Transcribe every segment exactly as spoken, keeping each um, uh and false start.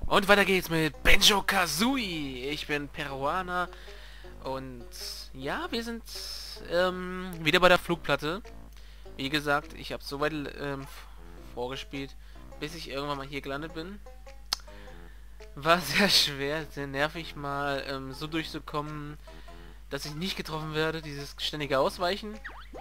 Und weiter geht's mit Banjo-Kazooie. Ich bin Peruaner und ja, wir sind ähm, wieder bei der Flugplatte. Wie gesagt, ich habe so weit ähm, vorgespielt, bis ich irgendwann mal hier gelandet bin. War sehr schwer, sehr nervig mal ähm, so durchzukommen, dass ich nicht getroffen werde, dieses ständige Ausweichen.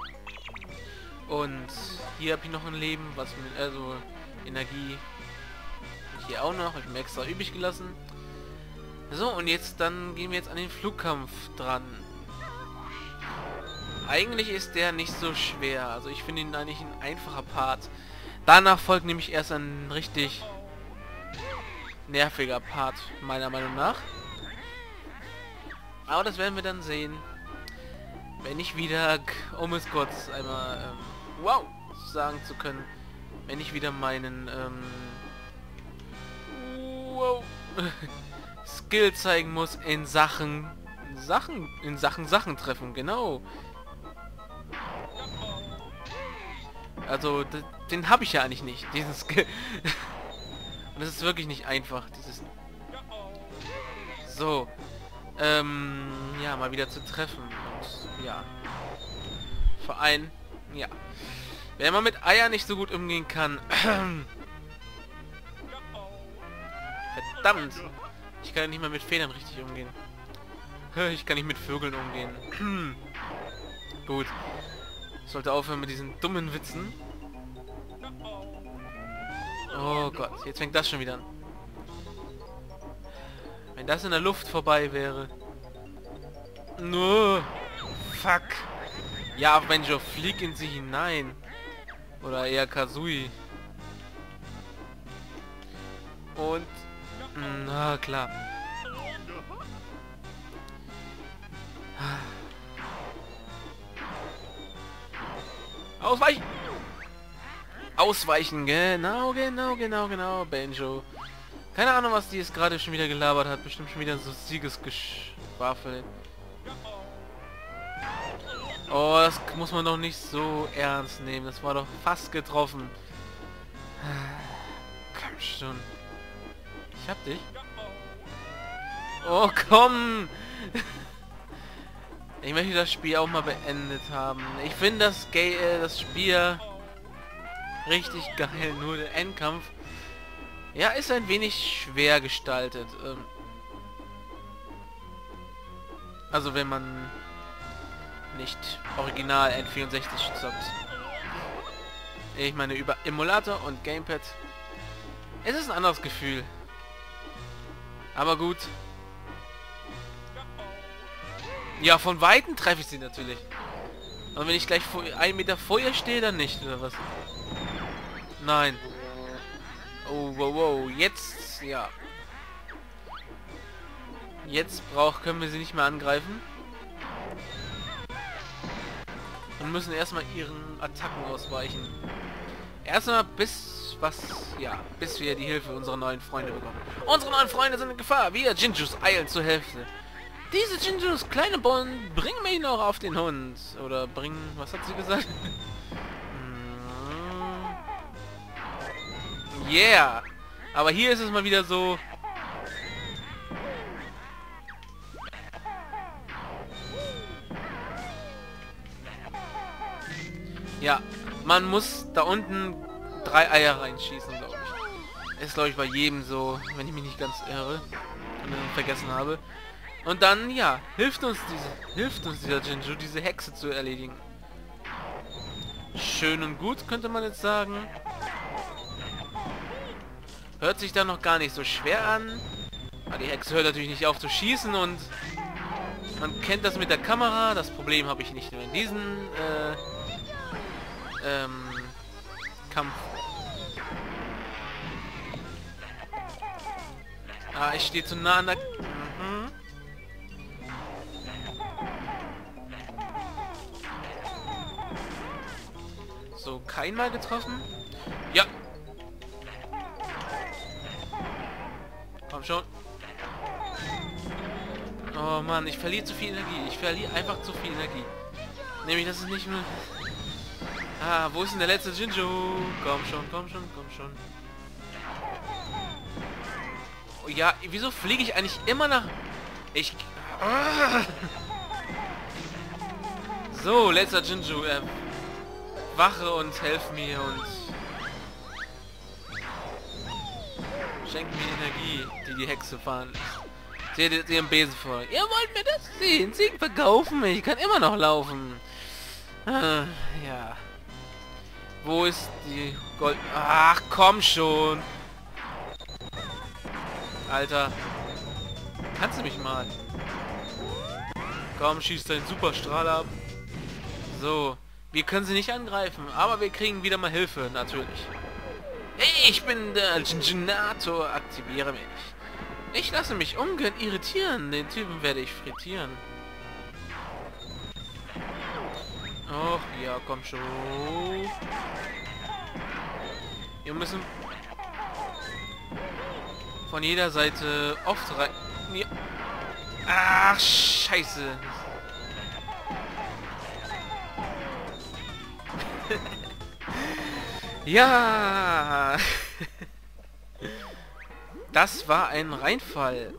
Und hier habe ich noch ein Leben, was mit, also Energie hier auch noch, ich habe mir extra übrig gelassen. So, und jetzt dann gehen wir jetzt an den Flugkampf dran. Eigentlich ist der nicht so schwer, also ich finde ihn eigentlich ein einfacher Part. Danach folgt nämlich erst ein richtig nerviger Part, meiner Meinung nach. Aber das werden wir dann sehen, wenn ich wieder, um es kurz einmal, ähm, wow, sagen zu können, wenn ich wieder meinen, ähm, wow, Skill zeigen muss in Sachen, Sachen, in Sachen Sachen treffen, genau. Also, den habe ich ja eigentlich nicht, diesen Skill. Und das ist wirklich nicht einfach, dieses... So. Ähm, ja, mal wieder zu treffen. Und, ja. Verein. Ja. Wer man mit Eiern nicht so gut umgehen kann. Verdammt. Ich kann nicht mal mit Federn richtig umgehen. Ich kann nicht mit Vögeln umgehen. Gut. Ich sollte aufhören mit diesen dummen Witzen. Oh Gott, jetzt fängt das schon wieder an. Wenn das in der Luft vorbei wäre. Nur. Fuck. Ja, Banjo, flieg in sie hinein. Oder eher Kazooie. Und... Na klar. Ausweichen! Ausweichen, genau, genau, genau, genau, Banjo. Keine Ahnung, was die jetzt gerade schon wieder gelabert hat. Bestimmt schon wieder so Siegesgeschwafel. Oh, das muss man doch nicht so ernst nehmen. Das war doch fast getroffen. Komm schon. Ich hab dich. Oh, komm! Ich möchte das Spiel auch mal beendet haben. Ich finde das, äh, das Spiel richtig geil. Nur der Endkampf, ja, ist ein wenig schwer gestaltet. Ähm also wenn man nicht original N vierundsechzig zockt. Ich meine über Emulator und Gamepad. Es ist ein anderes Gefühl. Aber gut. Ja, von Weitem treffe ich sie natürlich. Und wenn ich gleich vor, einen Meter vor ihr stehe, dann nicht, oder was? Nein. Oh, wow, wow. Jetzt, ja. Jetzt braucht, können wir sie nicht mehr angreifen. Und müssen erstmal ihren Attacken ausweichen. Erstmal bis, was, ja, bis wir die Hilfe unserer neuen Freunde bekommen. Unsere neuen Freunde sind in Gefahr. Wir Jinjus eilen zur Hälfte. Diese Jinjus kleine Bonn bringen mich noch auf den Hund. Oder bringen, was hat sie gesagt? Yeah! Aber hier ist es mal wieder so... Ja, man muss da unten drei Eier reinschießen, glaube ich. Ist, glaube ich, bei jedem so, wenn ich mich nicht ganz irre und vergessen habe. Und dann, ja, hilft uns diese, hilft uns dieser Jinju, diese Hexe zu erledigen. Schön und gut, könnte man jetzt sagen. Hört sich dann noch gar nicht so schwer an. Aber die Hexe hört natürlich nicht auf zu schießen und man kennt das mit der Kamera. Das Problem habe ich nicht nur in diesem äh, ähm, Kampf. Ah, ich stehe zu nah an der... Mhm. So, keinmal getroffen. Ja. Komm schon. Oh Mann, ich verliere zu viel Energie. Ich verliere einfach zu viel Energie. Nämlich, das ist nicht nur... Ah, wo ist denn der letzte Jinju? Komm schon, komm schon, komm schon. Oh, ja, wieso fliege ich eigentlich immer nach... Ich... Ah. So, letzter Jinju, äh, wache und helf mir und... Schenk mir Energie, die die Hexe fahren lässt. Sie hat ihren Besen vor. Ihr wollt mir das sehen? Sie verkaufen mich. Ich kann immer noch laufen. Ah, ja. Wo ist die Gold... Ach, komm schon. Alter. Kannst du mich mal? Komm, schieß deinen Superstrahl ab. So. Wir können sie nicht angreifen, aber wir kriegen wieder mal Hilfe, natürlich. Hey, ich bin der Jinjunator. Aktiviere mich. Ich lasse mich ungern irritieren. Den Typen werde ich frittieren. Och, ja, komm schon. Wir müssen von jeder Seite oft rein... Ja. Ach, scheiße. Ja. Das war ein Reinfall.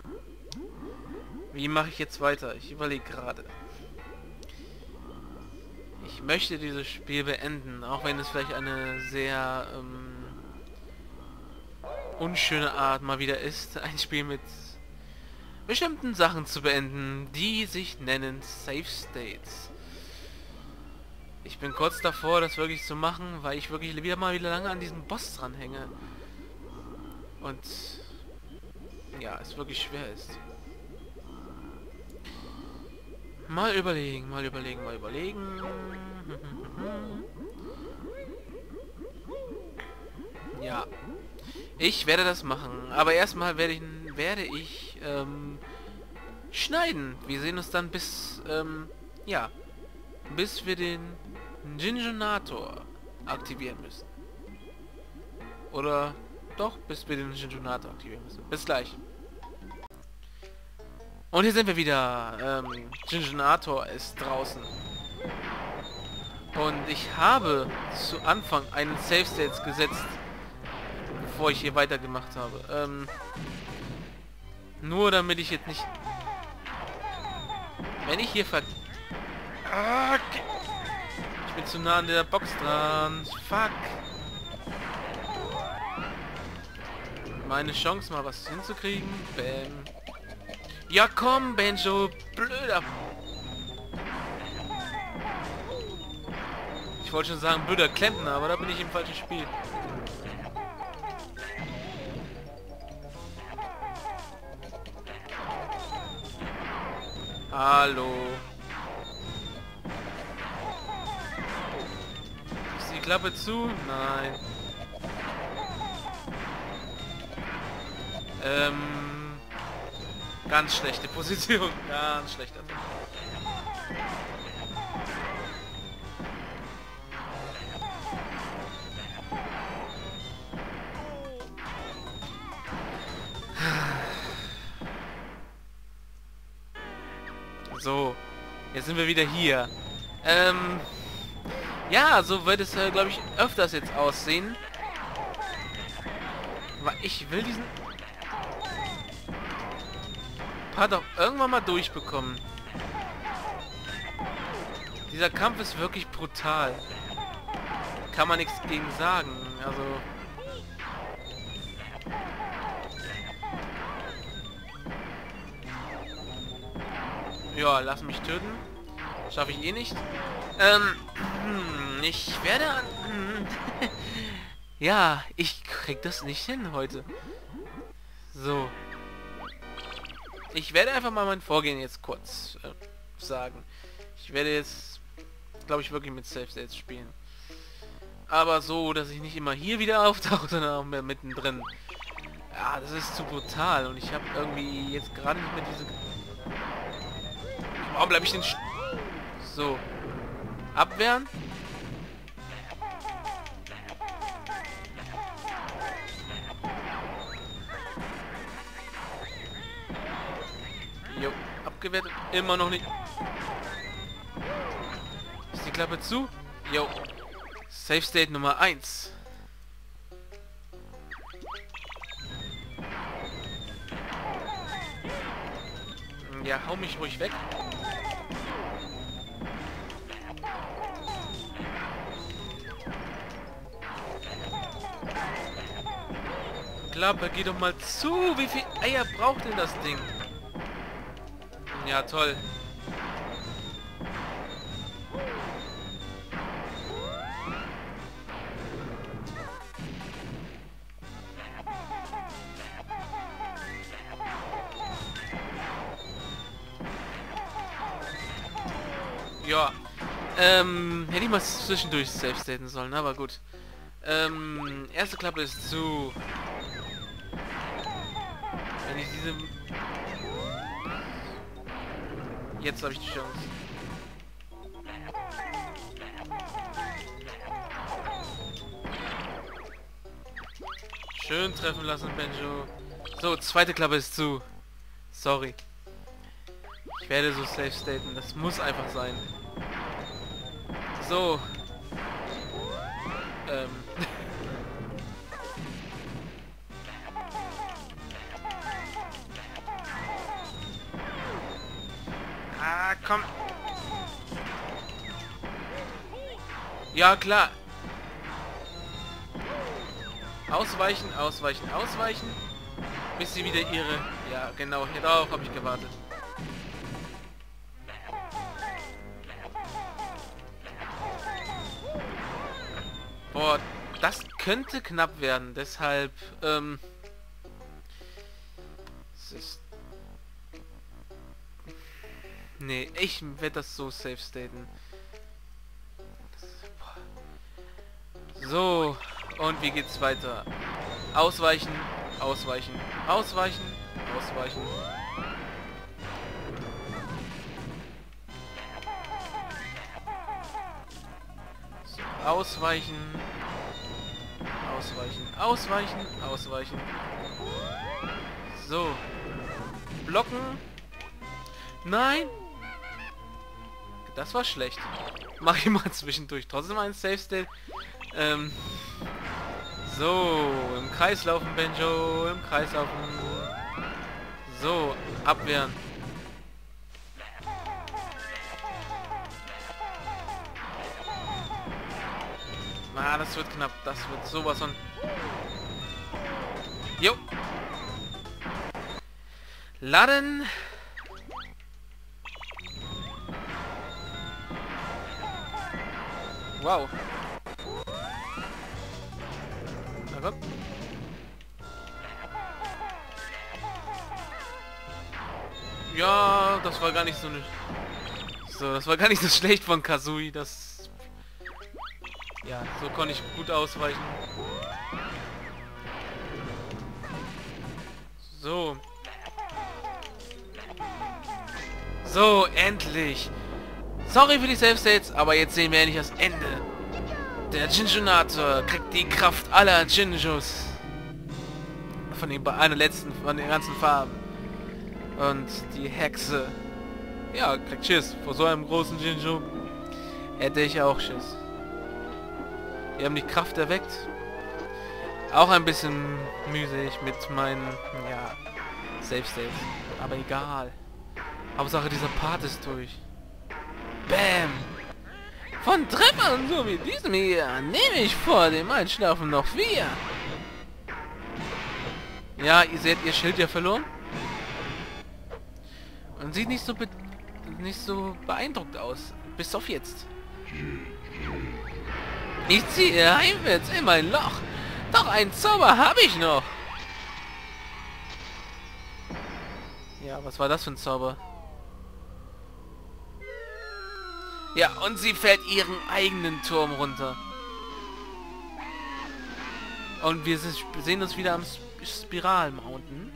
Wie mache ich jetzt weiter? Ich überlege gerade. Ich möchte dieses Spiel beenden, auch wenn es vielleicht eine sehr ähm, unschöne Art mal wieder ist, ein Spiel mit bestimmten Sachen zu beenden, die sich nennen Save States. Ich bin kurz davor, das wirklich zu machen, weil ich wirklich wieder mal wieder lange an diesem Boss dranhänge. Und ja, es wirklich schwer ist. Mal überlegen, mal überlegen, mal überlegen. Ja. Ich werde das machen. Aber erstmal werde ich, werde ich ähm, schneiden. Wir sehen uns dann bis, ähm, ja, bis wir den Jinjunator aktivieren müssen. Oder doch, bis wir den Jinjunator aktivieren müssen. Bis gleich. Und hier sind wir wieder. Ähm, Jinjunator ist draußen. Und ich habe zu Anfang einen Save States gesetzt, bevor ich hier weitergemacht habe. Ähm, nur damit ich jetzt nicht... Wenn ich hier ver... Ah, okay. Ich bin zu nah an der Box dran. Fuck. Meine Chance, mal was hinzukriegen. Bam. Ja komm, Banjo. Blöder. Ich wollte schon sagen, blöder Klempner, aber da bin ich im falschen Spiel. Hallo. Ist die Klappe zu? Nein. Ähm, ganz schlechte Position. Ganz schlechter. So, jetzt sind wir wieder hier. Ähm, ja, so wird es, äh, glaube ich, öfters jetzt aussehen. Weil ich will diesen Part auch irgendwann mal durchbekommen. Dieser Kampf ist wirklich brutal. Kann man nichts gegen sagen. Also... Ja, lass mich töten. Schaffe ich eh nicht. Ähm, ich werde... Ja, ich krieg das nicht hin heute. So. Ich werde einfach mal mein Vorgehen jetzt kurz äh, sagen. Ich werde jetzt, glaube ich, wirklich mit Save States spielen. Aber so, dass ich nicht immer hier wieder auftauche, sondern auch mehr mittendrin. Ja, das ist zu brutal. Und ich habe irgendwie jetzt gerade nicht mehr diese... Warum bleibe ich denn... So. Abwehren. Jo, abgewertet. Immer noch nicht. Ist die Klappe zu? Jo. Save State Nummer eins. Ja, hau mich ruhig weg. Klappe, geh doch mal zu. Wie viel Eier braucht denn das Ding? Ja, toll. Ja. Ähm, hätte ich mal zwischendurch safe staten sollen, aber gut. Ähm, erste Klappe ist zu. Wenn ich diese... Jetzt habe ich die Chance. Schön treffen lassen, Benjo. So, zweite Klappe ist zu. Sorry. Ich werde so safe staten. Das muss einfach sein. So. Ähm. Ah, komm. Ja, klar. Ausweichen, ausweichen, ausweichen. Bis sie wieder ihre... Ja, genau. Hier drauf habe ich gewartet. Boah, das könnte knapp werden. Deshalb, ähm... es ist... Nee, ich werde das so safe staten. So, und wie geht's weiter? Ausweichen, ausweichen, ausweichen, ausweichen. So, ausweichen, ausweichen, ausweichen, ausweichen. So, blocken. Nein! Das war schlecht. Mach ich mal zwischendurch. Trotzdem ein Safe State. Ähm. So, im Kreis laufen, Benjo. Im Kreis laufen. So, abwehren. Ah, das wird knapp. Das wird sowas von... Jo. Laden. Wow. Na komm. Ja, das war gar nicht so eine... So, das war gar nicht so schlecht von Kazooie. Das... Ja, so konnte ich gut ausweichen. So. So, endlich. Sorry für die Safe-States, aber jetzt sehen wir endlich das Ende. Der Jinjunator kriegt die Kraft aller Jinjus. Von den einer letzten, von den ganzen Farben. Und die Hexe. Ja, kriegt Schiss. Vor so einem großen Jinju hätte ich auch Schiss. Wir haben die Kraft erweckt. Auch ein bisschen mühselig mit meinen, ja, Safe-States. Aber egal. Hauptsache dieser Part ist durch. Bam! Von Treffern so wie diesem hier nehme ich vor dem Einschlafen noch vier. Ja, ihr seht ihr Schild ja verloren. Und sieht nicht so be nicht so beeindruckt aus. Bis auf jetzt. Ich ziehe heimwärts in mein Loch. Doch einen Zauber habe ich noch. Ja, was war das für ein Zauber? Ja, und sie fällt ihren eigenen Turm runter. Und wir sehen uns wieder am Spiral Mountain.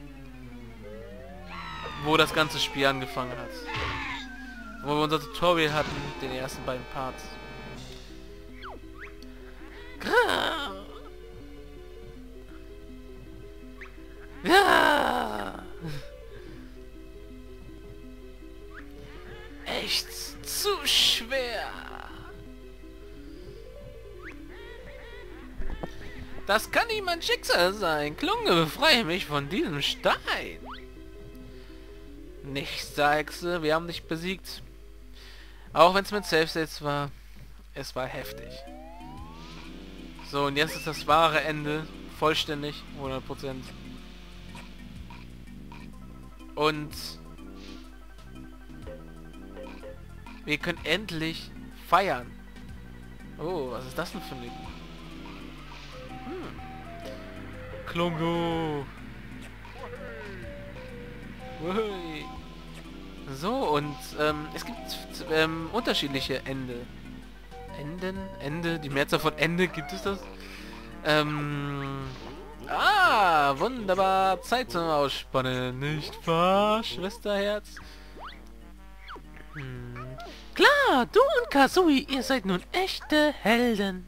Wo das ganze Spiel angefangen hat. Wo wir unser Tutorial hatten, den ersten beiden Parts. Ja! Echt zu schwer. Das kann nicht mein Schicksal sein. Klunge, befreie mich von diesem Stein. Nächste Hexe, wir haben dich besiegt. Auch wenn es mit Safe States war, es war heftig. So, und jetzt ist das wahre Ende. Vollständig, hundert Prozent. Und wir können endlich feiern. Oh, was ist das denn für ein Ding? Hm. Klongo. Ui. So, und ähm, es gibt ähm, unterschiedliche Ende. Enden? Ende? Die Mehrzahl von Ende, gibt es das? Ähm... Ah, wunderbar. Zeit zum Ausspannen. Nicht wahr, Schwesterherz? Hm. Klar, du und Kazooie, ihr seid nun echte Helden.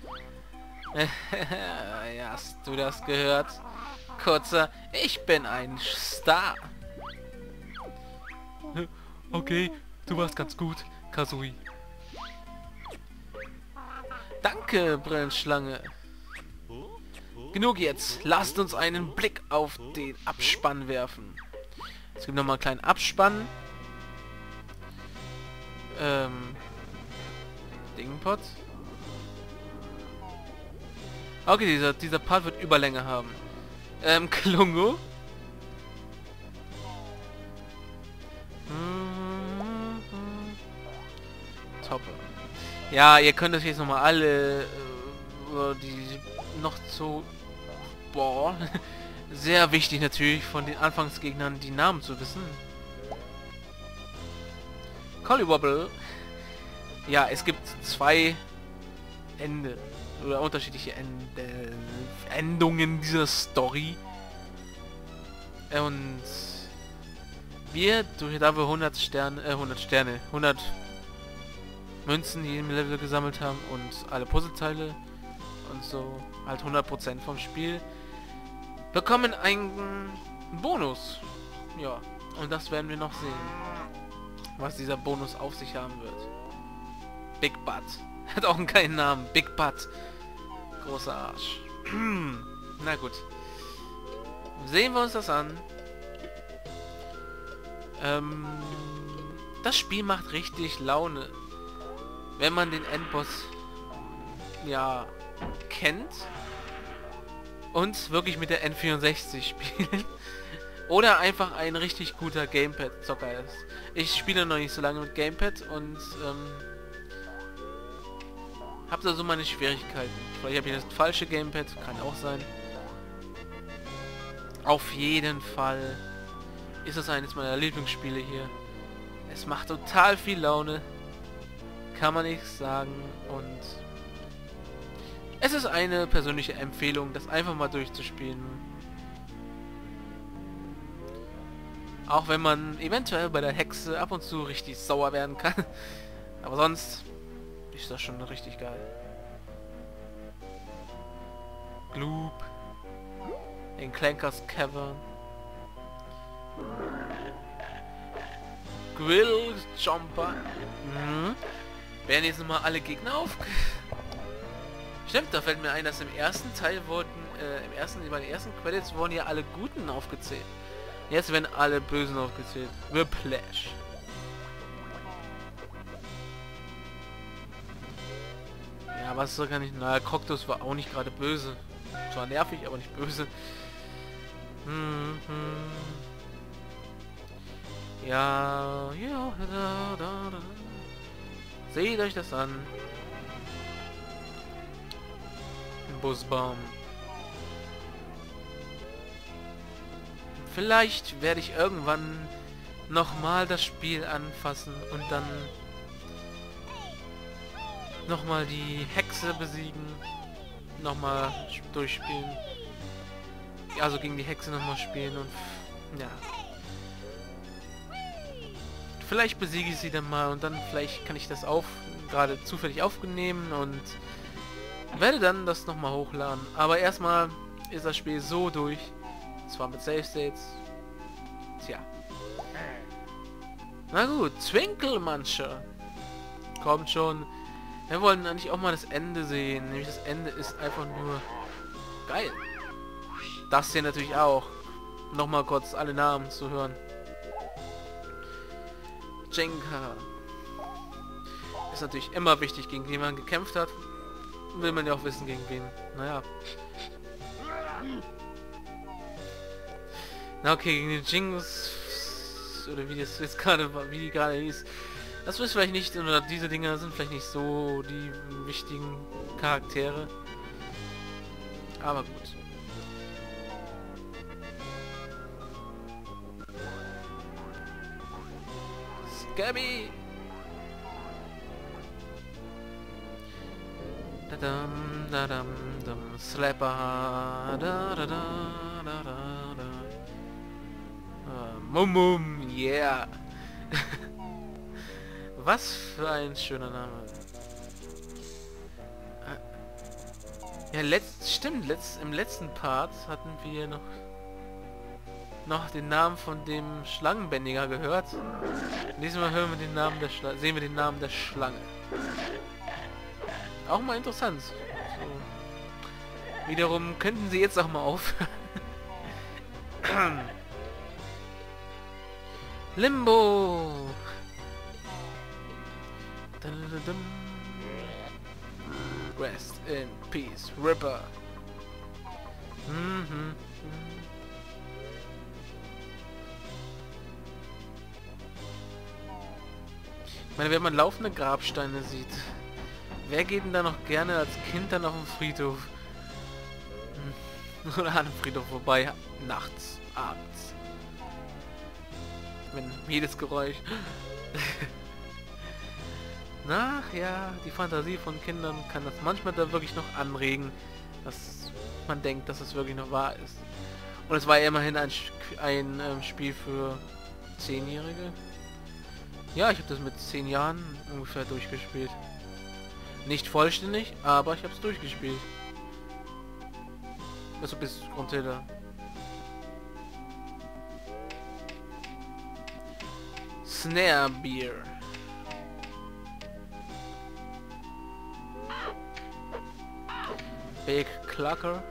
Ja, hast du das gehört? Kurzer, ich bin ein Star. Okay, du warst ganz gut, Kazooie. Danke, Brillenschlange. Genug jetzt. Lasst uns einen Blick auf den Abspann werfen. Es gibt nochmal einen kleinen Abspann. Ähm... Dingpot. Okay, dieser, dieser Part wird Überlänge haben. Ähm, Klungo. Toppe. Ja, ihr könnt euch jetzt nochmal alle, äh, die noch zu... Boah. Sehr wichtig natürlich von den Anfangsgegnern die Namen zu wissen. Collywobble. Ja, es gibt zwei Ende oder unterschiedliche Ende, Endungen dieser Story. Und wir, durch da wir hundert Sterne, äh, hundert Sterne, hundert Münzen, die im Level gesammelt haben und alle Puzzleteile und so, halt hundert Prozent vom Spiel, bekommen einen Bonus. Ja, und das werden wir noch sehen, was dieser Bonus auf sich haben wird. Big Butt. Hat auch einen geilen Namen. Big Butt. Großer Arsch. Na gut. Sehen wir uns das an. Ähm, das Spiel macht richtig Laune. Wenn man den Endboss ja kennt und wirklich mit der N vierundsechzig spielt. Oder einfach ein richtig guter Gamepad-Zocker ist. Ich spiele noch nicht so lange mit Gamepad und ähm, habe da so meine Schwierigkeiten. Vielleicht habe ich das falsche Gamepad, kann auch sein. Auf jeden Fall ist es eines meiner Lieblingsspiele hier. Es macht total viel Laune. Kann man nichts sagen. Und es ist eine persönliche Empfehlung, das einfach mal durchzuspielen. Auch wenn man eventuell bei der Hexe ab und zu richtig sauer werden kann. Aber sonst ist das schon richtig geil. Gloop. In Clankers Cavern. Grill Jumper. Mhm. Werden jetzt nochmal alle Gegner auf... Stimmt, da fällt mir ein, dass im ersten Teil wurden, äh, im ersten, bei den ersten Credits wurden ja alle Guten aufgezählt. Jetzt werden alle Bösen aufgezählt. Whiplash. Ja, was so kann ich... Na, Coctus war auch nicht gerade böse. Zwar nervig, aber nicht böse. Hm, hm. Ja, ja, da, da, da. Seht euch das an. Ein Busbaum. Vielleicht werde ich irgendwann nochmal das Spiel anfassen und dann nochmal die Hexe besiegen, nochmal durchspielen. Also gegen die Hexe nochmal spielen und ja. Vielleicht besiege ich sie dann mal und dann vielleicht kann ich das auf gerade zufällig aufnehmen und werde dann das nochmal hochladen. Aber erstmal ist das Spiel so durch. Zwar mit Save States. Tja. Na gut, Twinkle Muncher. Kommt schon. Wir wollen eigentlich auch mal das Ende sehen. Nämlich das Ende ist einfach nur geil. Das hier natürlich auch. Nochmal kurz alle Namen zu hören. Jenka. Ist natürlich immer wichtig, gegen wen man gekämpft hat. Will man ja auch wissen, gegen wen. Naja. Na okay, gegen den Jinx... Oder wie das jetzt gerade war, wie die gerade hieß. Das ist vielleicht nicht, oder diese Dinger sind vielleicht nicht so die wichtigen Charaktere. Aber gut. Scabby! Dadam, dadam, dam, Slapper, da, da, da, da, da, da. Uh, Mum Mum, yeah! Was für ein schöner Name. Ja, letzt, stimmt, letzt, im letzten Part hatten wir noch noch den Namen von dem Schlangenbändiger gehört. Diesmal hören wir den Namen der Schla sehen wir den Namen der Schlange. Auch mal interessant. So. Wiederum könnten sie jetzt auch mal aufhören. Limbo. Rest in peace, Ripper. Mhm. Ich meine, wenn man laufende Grabsteine sieht, wer geht denn da noch gerne als Kind dann auf dem Friedhof? Hm. Oder an einem Friedhof vorbei, nachts, abends. Wenn jedes Geräusch... Na ja, die Fantasie von Kindern kann das manchmal da wirklich noch anregen, dass man denkt, dass es wirklich noch wahr ist. Und es war ja immerhin ein, ein ähm, Spiel für Zehnjährige. Ja, ich habe das mit zehn Jahren ungefähr durchgespielt. Nicht vollständig, aber ich habe es durchgespielt. Also bis Grundhilde. Snare Beer. Big Clucker.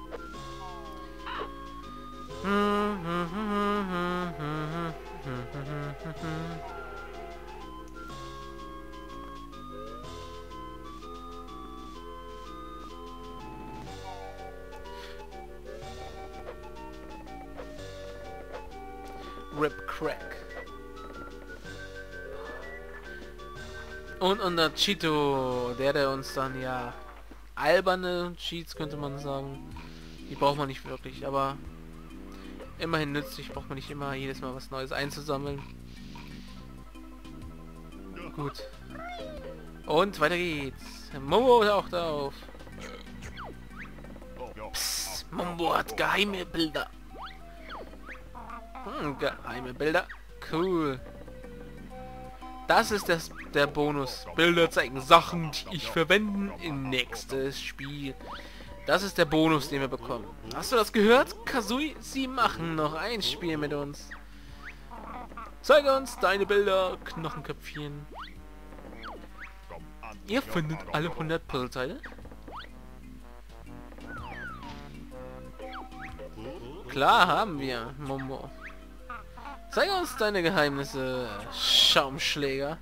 Rip Crack. Und unser Cheeto, der der uns dann ja alberne Cheats könnte man sagen. Die braucht man nicht wirklich, aber immerhin nützlich, braucht man nicht immer jedes Mal was Neues einzusammeln. Gut. Und weiter geht's. Momo taucht auf. Psst, Momo hat geheime Bilder. Hm, geheime Bilder. Cool. Das ist das, der Bonus. Bilder zeigen Sachen, die ich verwenden im nächstes Spiel. Das ist der Bonus, den wir bekommen. Hast du das gehört, Kazooie? Sie machen noch ein Spiel mit uns. Zeige uns deine Bilder, Knochenköpfchen. Ihr findet alle hundert Puzzleteile. Klar haben wir, Momo. Zeig uns deine Geheimnisse, Schaumschläger.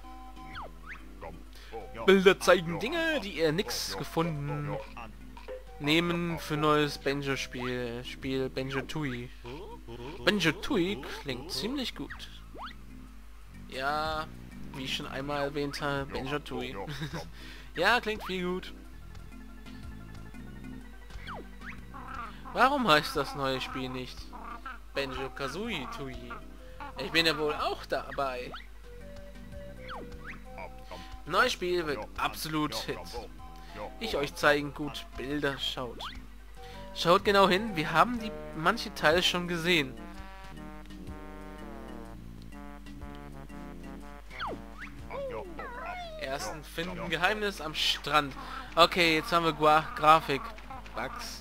Bilder zeigen Dinge, die ihr nix gefunden. Nehmen für neues Banjo-Spiel. Spiel Banjo-Tooie. Banjo-Tooie klingt ziemlich gut. Ja, wie ich schon einmal erwähnt habe, Banjo-Tooie. Ja, klingt viel gut. Warum heißt das neue Spiel nicht Banjo-Kazooie Tooie? Ich bin ja wohl auch dabei. Neues Spiel wird absolut Hit. Ich euch zeigen gut Bilder, schaut. Schaut genau hin, wir haben die manche Teile schon gesehen. Ersten finden Geheimnis am Strand. Okay, jetzt haben wir Gra Grafik. Bugs.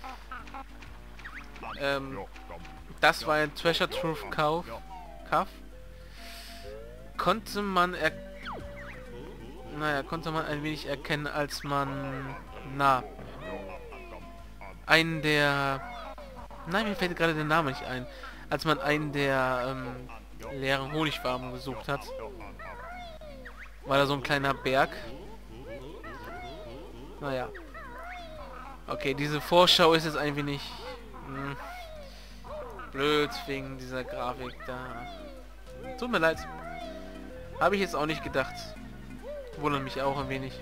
Ähm, das war ein Treasure Truth Kauf. Kauf. Konnte man er naja, konnte man ein wenig erkennen, als man na einen der nein, mir fällt gerade der Name nicht ein. Als man einen der ähm, leeren Honigfarmen gesucht hat. War da so ein kleiner Berg. Naja. Okay, diese Vorschau ist jetzt ein wenig mh, blöd wegen dieser Grafik da. Tut mir leid. Habe ich jetzt auch nicht gedacht. Wundert mich auch ein wenig.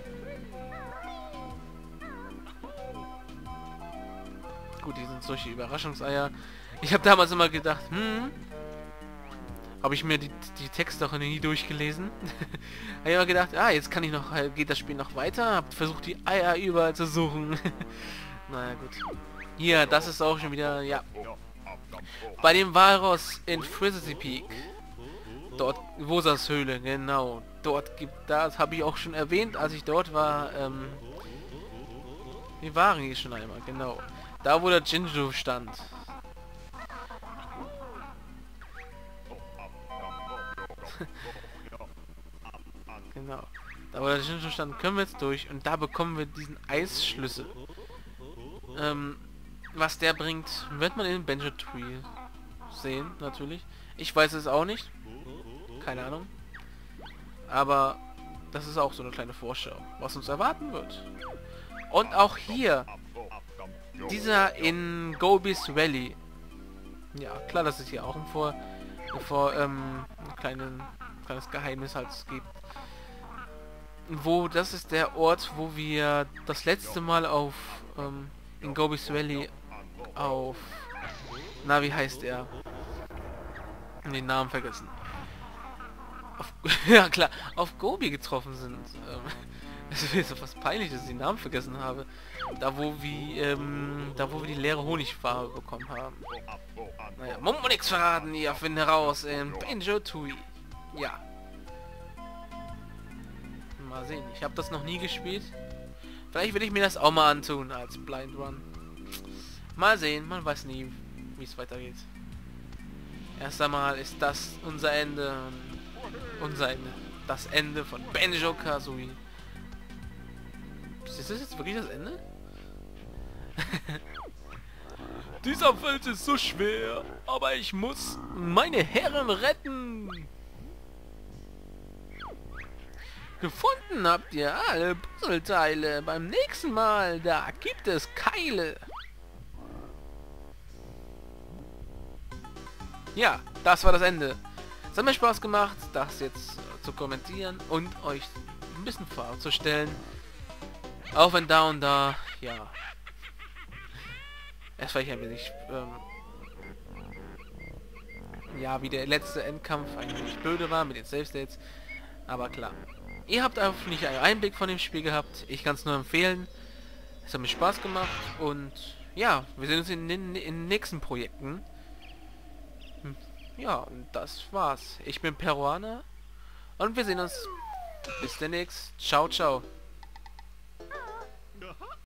Gut, die sind solche Überraschungseier. Ich habe damals immer gedacht, hm, habe ich mir die, die Texte auch nie durchgelesen. Habe ich immer gedacht, ah, jetzt kann ich noch, geht das Spiel noch weiter. Hab versucht, die Eier überall zu suchen. Naja, gut. Hier, das ist auch schon wieder, ja. Bei dem Walross in Felicity Peak. Dort, Wosas Höhle, genau. Dort gibt, das habe ich auch schon erwähnt, als ich dort war. Ähm, wir waren hier schon einmal, genau. Da, wo der Jinju stand. Genau. Da, wo der Jinju stand, können wir jetzt durch. Und da bekommen wir diesen Eisschlüssel. Ähm, was der bringt, wird man in Banjo Tree sehen, natürlich. Ich weiß es auch nicht. Keine Ahnung. Aber das ist auch so eine kleine Vorschau, was uns erwarten wird. Und auch hier, dieser in Gobi's Valley. Ja, klar, dass es hier auch ein vor, vor ähm, ein kleinen, kleines Geheimnis halt gibt. Wo, das ist der Ort, wo wir das letzte Mal auf, ähm, in Gobi's Valley auf, na, wie heißt er? Den Namen vergessen. Auf, ja klar, auf Gobi getroffen sind. Ähm, es ist so was peinlich, dass ich den Namen vergessen habe. Da wo wir, ähm, da wo wir die leere Honigfarbe bekommen haben. Naja, muss man nichts verraten, ihr findet heraus in Banjo Tooie. Ja. Mal sehen, ich habe das noch nie gespielt. Vielleicht will ich mir das auch mal antun als Blind Run. Mal sehen, man weiß nie, wie es weitergeht. Erst einmal ist das unser Ende. Unser Ende. Das Ende von Banjo Kazooie. Ist das jetzt wirklich das Ende? Dieser Feld ist so schwer, aber ich muss meine Herren retten. Gefunden habt ihr alle Puzzleteile. Beim nächsten Mal, da gibt es Keile. Ja, das war das Ende. Es hat mir Spaß gemacht, das jetzt äh, zu kommentieren und euch ein bisschen vorzustellen. Auch wenn da und da, ja, es vielleicht ein wenig, ähm, ja, wie der letzte Endkampf ein wenig blöde war mit den Save States. Aber klar, ihr habt auch nicht einen Einblick von dem Spiel gehabt. Ich kann es nur empfehlen. Es hat mir Spaß gemacht und ja, wir sehen uns in den, in den nächsten Projekten. Hm. Ja, und das war's. Ich bin Peruaner und wir sehen uns bis demnächst. Ciao, ciao.